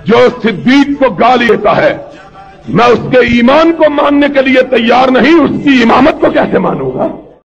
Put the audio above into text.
जो सिद्दीक को गाली देता है, मैं उसके ईमान को मानने के लिए तैयार नहीं, उसकी इमामत को कैसे मानूंगा।